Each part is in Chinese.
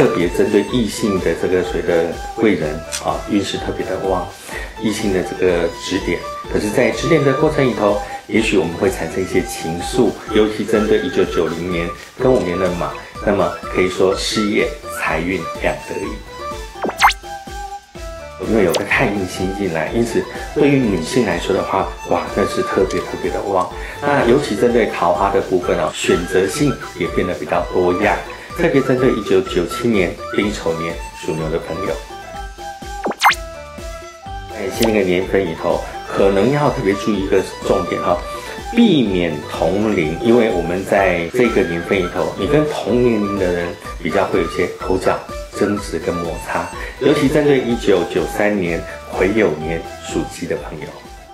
特别针对异性的这个所谓的贵人啊，运势特别的旺，异性的这个指点。可是，在指点的过程里头，也许我们会产生一些情愫，尤其针对1990年跟我们的马，那么可以说事业财运两得意。因为有个太阴星进来，因此对于女性来说的话，哇，那是特别的旺。那尤其针对桃花的部分哦，选择性也变得比较多样，特别针对1997年丁丑年属牛的朋友，在新的一个年份里头，可能要特别注意一个重点哈，避免同龄，因为我们在这个年份里头，你跟同年龄的人比较会有一些口角、争执跟摩擦，尤其针对1993年癸酉年属鸡的朋友。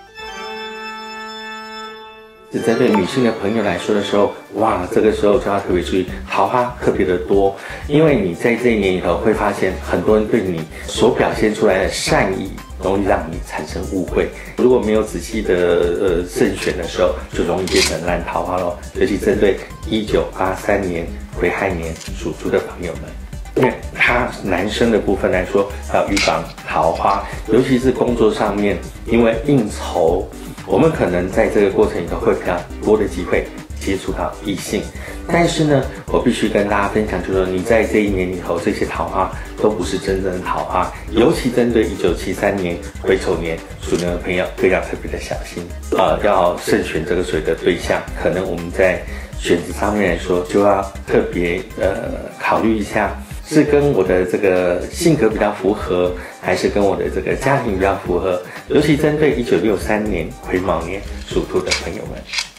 是针对女性的朋友来说的时候，哇，这个时候就要特别注意，桃花特别的多，因为你在这一年里头会发现，很多人对你所表现出来的善意，容易让你产生误会。如果没有仔细的慎选的时候，就容易变成烂桃花咯。尤其针对1983年癸亥年属猪的朋友们。因为他男生的部分来说，要预防桃花，尤其是工作上面，因为应酬，我们可能在这个过程里头会比较多的机会接触到异性。但是呢，我必须跟大家分享，就是说你在这一年里头，这些桃花都不是真正的桃花，尤其针对1973年癸丑年属牛的朋友，更要特别的小心，要慎选这个所谓的对象，可能我们在选择上面来说，就要特别考虑一下。是跟我的这个性格比较符合，还是跟我的这个家庭比较符合？尤其针对1963年癸卯年属兔的朋友们。